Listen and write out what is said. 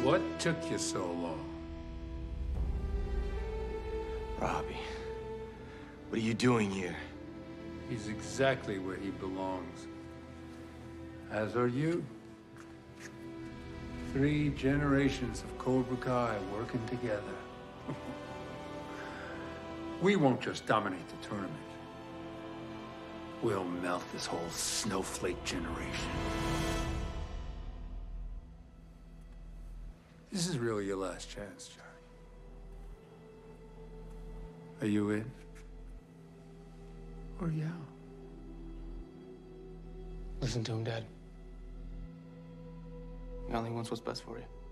What took you so long? Robbie, what are you doing here? He's exactly where he belongs. As are you. 3 generations of Cobra Kai working together. We won't just dominate the tournament. We'll melt this whole snowflake generation. This is really your last chance, Johnny. Are you in? Or you out? Listen to him, Dad. He only wants what's best for you.